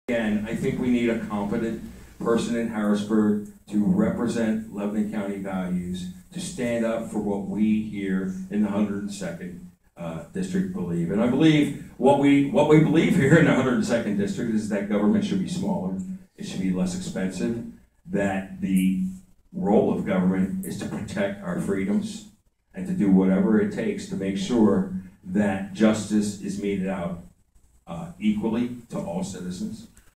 Again, I think we need a competent person in Harrisburg to represent Lebanon County values, to stand up for what we here in the 102nd District believe. And I believe what we believe here in the 102nd District is that government should be smaller, it should be less expensive, that the role of government is to protect our freedoms and to do whatever it takes to make sure that justice is meted out equally to all citizens.